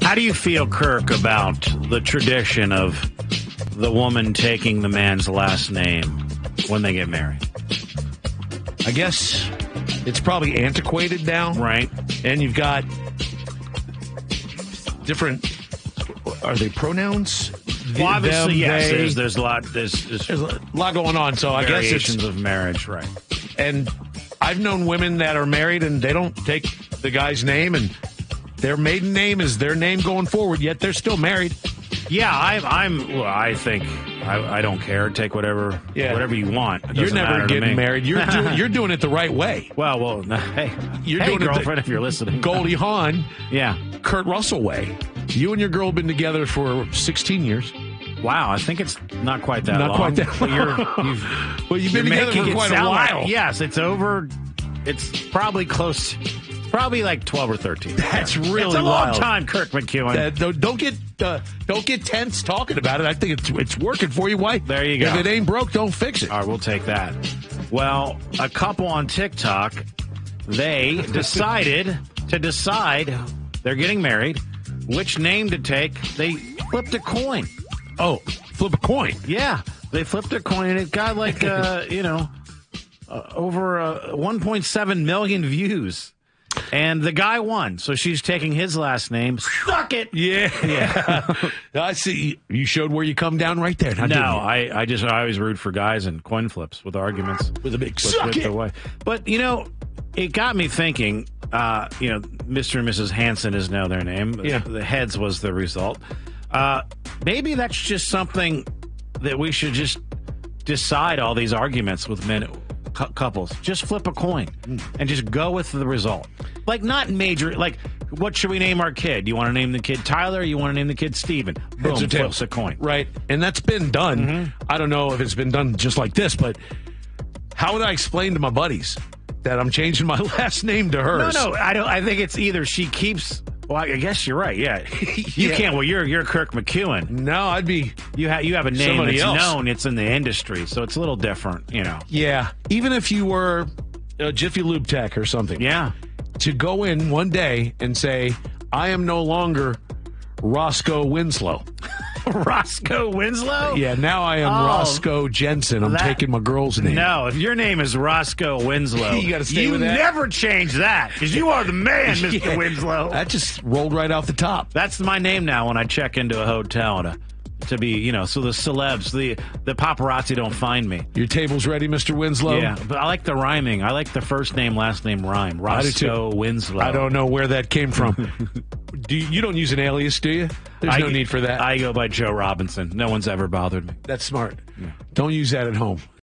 How do you feel, Kirk, about the tradition of the woman taking the man's last name when they get married? I guess it's probably antiquated now. Right. And you've got different, are they pronouns? Well, obviously, them, yes. they. There's a lot. There's a lot going on. So I guess it's variations of marriage, right? And I've known women that are married and they don't take the guy's name, and their maiden name is their name going forward. Yet they're still married. Yeah, I think I don't care. Take whatever you want. You're never getting married. You're doing it the right way. Well, hey, you're doing girlfriend, if you're listening. Goldie Hawn, yeah, Kurt Russell way. You and your girl have been together for 16 years. Wow, I think it's not quite that long. Not quite that long. You've been together for quite a while. Yes, it's over. It's probably close. Probably like 12 or 13. That's really it's a wild. long time, Kirk McEwen. Don't get tense talking about it. I think it's working for you. Why? There you go. If it ain't broke, don't fix it. All right, we'll take that. Well, a couple on TikTok, they decided they're getting married, which name to take. They flipped a coin. Oh, flip a coin. Yeah, they flipped a coin, and it got like, over 1.7 million views. And the guy won, so she's taking his last name. Suck it! Yeah. I see. You showed where you come down right there. I always root for guys in coin flips with arguments. With a big suck it! But, it got me thinking, Mr. and Mrs. Hansen is now their name. Yeah. The heads was the result. Maybe that's just something that we should just decide all these arguments with men. Couples, just flip a coin and just go with the result. Like, not major, like, what should we name our kid? You want to name the kid Tyler, or you want to name the kid Steven? Boom, flips a coin. Right, and that's been done. Mm-hmm. I don't know if it's been done just like this, but how would I explain to my buddies that I'm changing my last name to hers? No, I think it's either she keeps... Well, I guess you're right. Yeah, you can't. Well, you're Kirk McEwen. No, I'd be. You have a name that's else. known. It's in the industry, so it's a little different. Yeah, even if you were a Jiffy Lube tech or something. Yeah, to go in one day and say, I am no longer Roscoe Winslow. Roscoe Winslow? Yeah, now I am Roscoe Jensen. I'm taking my girl's name. No, if your name is Roscoe Winslow, you got to stay with that. You never change that, because you are the man, Mr. Winslow. That just rolled right off the top. That's my name now when I check into a hotel to be, so the celebs, the paparazzi don't find me. Your table's ready, Mr. Winslow? Yeah, but I like the rhyming. I like the first name, last name rhyme. Roscoe Winslow. I don't know where that came from. You don't use an alias, do you? There's no need for that. I go by Joe Robinson. No one's ever bothered me. That's smart. Yeah. Don't use that at home.